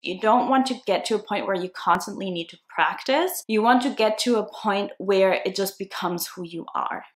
You don't want to get to a point where you constantly need to practice. You want to get to a point where it just becomes who you are.